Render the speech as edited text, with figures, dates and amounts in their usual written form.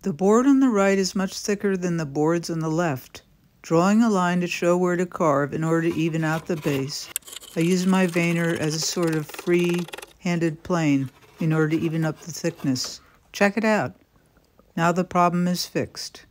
The board on the right is much thicker than the boards on the left. Drawing a line to show where to carve in order to even out the base, I use my veiner as a sort of free-handed plane in order to even up the thickness. Check it out. Now the problem is fixed.